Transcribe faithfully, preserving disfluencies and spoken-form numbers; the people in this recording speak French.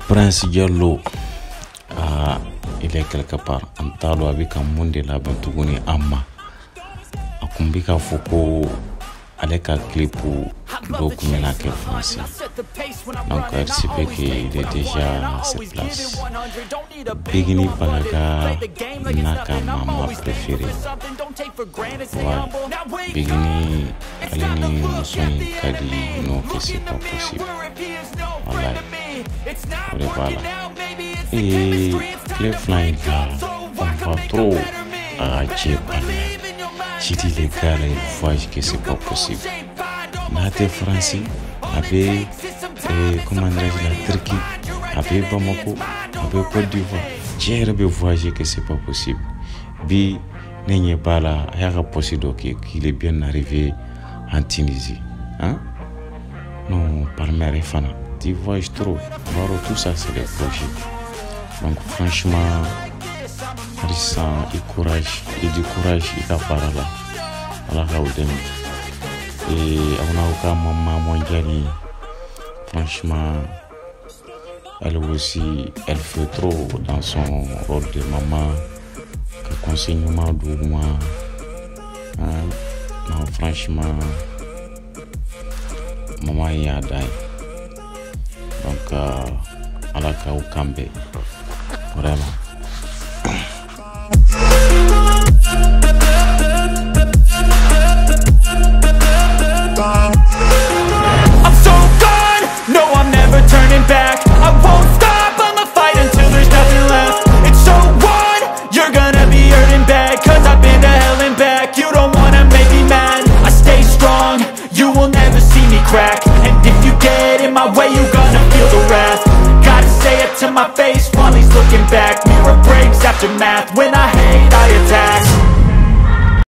Prince Diallo, ah, il est quelque part. En talo avec un monde là, Binguini Amma. Akumbika Foko, avec un clip pour documenter le français. Donc, il se fait qu'il est déjà à cette place. Binguini Baghaga, Naka Mama préférée. Voilà. Binguini, Alini, Moussouni, Kadi, non, que c'est pas possible. Voilà. Voilà. Et les flying là, on va trop arracher par là. J'ai dit les gars, là, ils voient que c'est pas possible. Nate français, avec, comment dirais-je, la Turquie, avec Bamako, avec Côte d'Ivoire. J'ai vu que c'est pas possible. Bi, n'est pas là, il y a possible qu'il est bien arrivé en Tunisie. Hein? Non, par mes fana. Tu voyages trop. Voilà, tout ça, c'est des projets. Donc, franchement, Rissan, il courage, il du courage, il a parlé là. Allah Raoudem. Et on a aucun maman mondiale. Franchement, elle aussi, elle fait trop dans son rôle de maman. Que conseillement de moi. Hein? Non, franchement, maman y a d'ailleurs. Donc, euh, à la Kao Kambe, vraiment. I'm so gone, no, I'm never turning back. I won't stop, I'ma fight until there's nothing left. It's so on, you're gonna be hurting bad. Cause I've been to hell and back. You don't wanna make me mad. I stay strong, you will never see me crack. And if you get in my way, you gonna feel the wrath. Gotta say it to my face while he's looking back. Mirror breaks after math. When I hate,